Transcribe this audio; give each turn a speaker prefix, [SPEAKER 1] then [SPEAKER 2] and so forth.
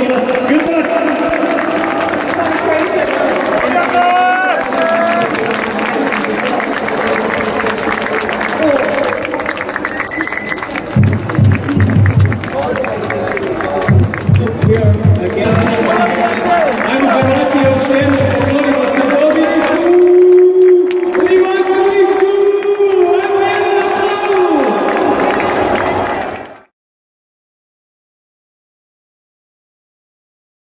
[SPEAKER 1] ます。グッドラック。Here again.